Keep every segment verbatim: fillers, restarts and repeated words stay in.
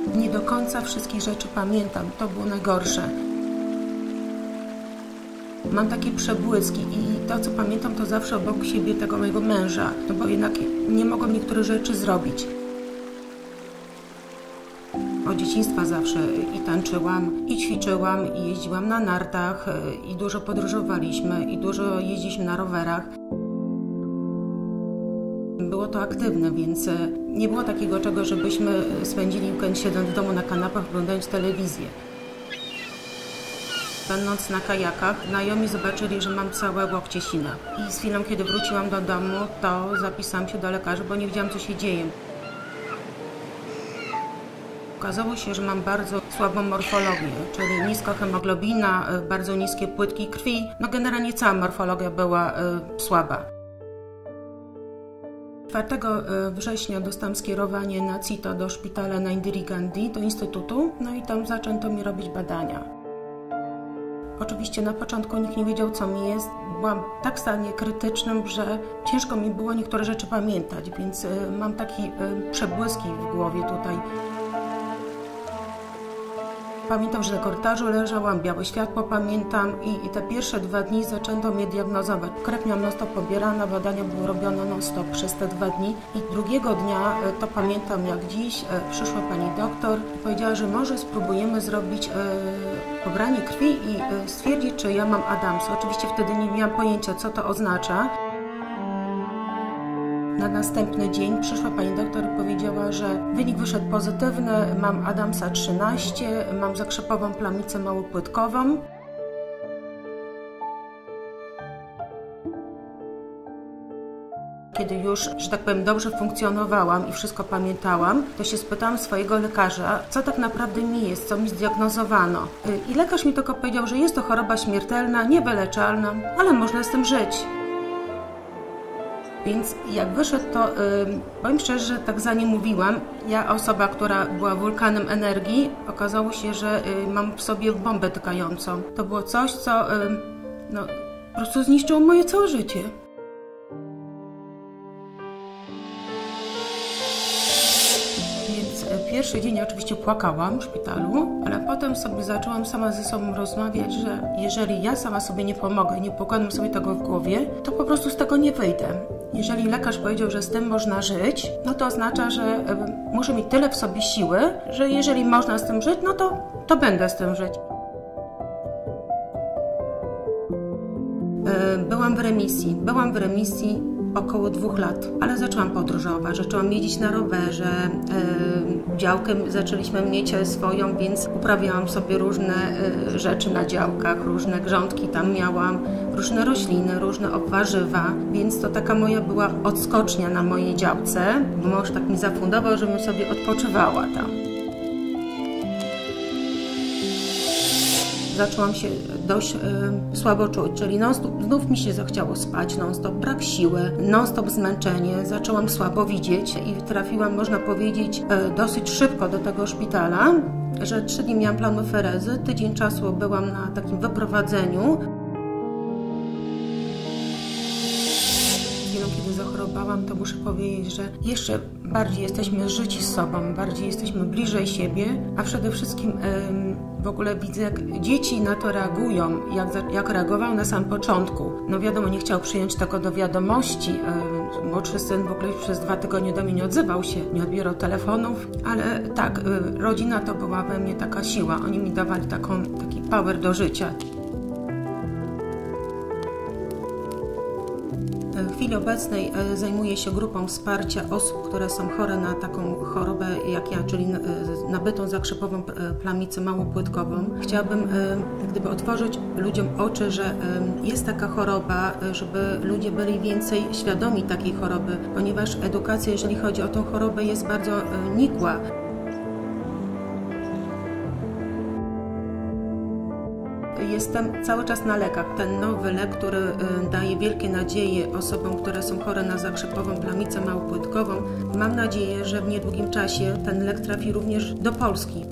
nie do końca wszystkich rzeczy pamiętam. To było najgorsze. Mam takie przebłyski i to, co pamiętam, to zawsze obok siebie tego mojego męża, no bo jednak nie mogłam niektórych rzeczy zrobić. Od dzieciństwa zawsze i tańczyłam, i ćwiczyłam, i jeździłam na nartach, i dużo podróżowaliśmy, i dużo jeździliśmy na rowerach. Było to aktywne, więc nie było takiego czego, żebyśmy spędzili weekend siedząc w domu na kanapach, oglądając telewizję. Będąc na kajakach, znajomi zobaczyli, że mam całe łokcie sina. I z chwilą, kiedy wróciłam do domu, to zapisałam się do lekarza, bo nie wiedziałam, co się dzieje. Okazało się, że mam bardzo słabą morfologię, czyli niska hemoglobina, bardzo niskie płytki krwi. No generalnie cała morfologia była y, słaba. czwartego września dostałam skierowanie na CITO do szpitala na Indira Gandhi, do instytutu, no i tam zaczęto mi robić badania. Oczywiście na początku nikt nie wiedział, co mi jest. Byłam w tak stanie krytycznym, że ciężko mi było niektóre rzeczy pamiętać, więc mam taki przebłyski w głowie tutaj. Pamiętam, że na korytarzu leżałam, białe światło pamiętam i, i te pierwsze dwa dni zaczęto mnie diagnozować. Krew miałam non-stop pobierana, badania były robione non-stop przez te dwa dni i drugiego dnia, to pamiętam jak dziś, przyszła pani doktor i powiedziała, że może spróbujemy zrobić e, pobranie krwi i e, stwierdzić, czy ja mam Adamsa. Oczywiście wtedy nie miałam pojęcia, co to oznacza. Na następny dzień przyszła pani doktor i powiedziała, że wynik wyszedł pozytywny, mam Adamsa trzynaście, mam zakrzepową plamicę małopłytkową. Kiedy już, że tak powiem, dobrze funkcjonowałam i wszystko pamiętałam, to się spytałam swojego lekarza, co tak naprawdę mi jest, co mi zdiagnozowano. I lekarz mi tylko powiedział, że jest to choroba śmiertelna, niewyleczalna, ale można z tym żyć. Więc jak wyszedł, to yy, powiem szczerze, że tak za nie mówiłam. Ja, osoba, która była wulkanem energii, okazało się, że yy, mam w sobie bombę tykającą. To było coś, co yy, no, po prostu zniszczyło moje całe życie. Więc yy, pierwszy dzień oczywiście płakałam w szpitalu, ale potem sobie zaczęłam sama ze sobą rozmawiać, że jeżeli ja sama sobie nie pomogę, nie pokładam sobie tego w głowie, to po prostu z tego nie wyjdę. Jeżeli lekarz powiedział, że z tym można żyć, no to oznacza, że y, muszę mieć tyle w sobie siły, że jeżeli można z tym żyć, no to, to będę z tym żyć. Y, byłam w remisji. Byłam w remisji około dwóch lat, ale zaczęłam podróżować, zaczęłam jeździć na rowerze, yy, działkę zaczęliśmy mieć swoją, więc uprawiałam sobie różne yy, rzeczy na działkach, różne grządki tam miałam, różne rośliny, różne warzywa, więc to taka moja była odskocznia na mojej działce, bo mąż tak mi zafundował, żebym sobie odpoczywała tam. Zaczęłam się dość y, słabo czuć, czyli non-stop, znów mi się zachciało spać, non-stop brak siły, non-stop zmęczenie, zaczęłam słabo widzieć i trafiłam, można powiedzieć, y, dosyć szybko do tego szpitala, że trzy dni miałam planoferezy, tydzień czasu byłam na takim wyprowadzeniu. Kiedy zachorowałam, to muszę powiedzieć, że jeszcze bardziej jesteśmy życi z sobą, bardziej jesteśmy bliżej siebie, a przede wszystkim w ogóle widzę, jak dzieci na to reagują, jak, jak reagował na samym początku. No wiadomo, nie chciał przyjąć tego do wiadomości. Młodszy syn w ogóle przez dwa tygodnie do mnie nie odzywał się, nie odbierał telefonów, ale tak, rodzina to była we mnie taka siła. Oni mi dawali taką, taki power do życia. W chwili obecnej zajmuję się grupą wsparcia osób, które są chore na taką chorobę jak ja, czyli nabytą zakrzepową plamicę małopłytkową. Chciałabym gdyby otworzyć ludziom oczy, że jest taka choroba, żeby ludzie byli więcej świadomi takiej choroby, ponieważ edukacja, jeżeli chodzi o tą chorobę, jest bardzo nikła. Jestem cały czas na lekach. Ten nowy lek, który daje wielkie nadzieje osobom, które są chore na zakrzepową plamicę małopłytkową. Mam nadzieję, że w niedługim czasie ten lek trafi również do Polski.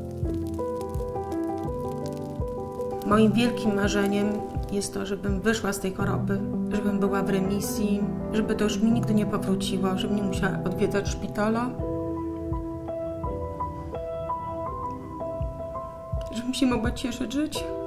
Moim wielkim marzeniem jest to, żebym wyszła z tej choroby, żebym była w remisji, żeby to już mi nigdy nie powróciło, żebym nie musiała odwiedzać szpitala. bym się mogła cieszyć życiem.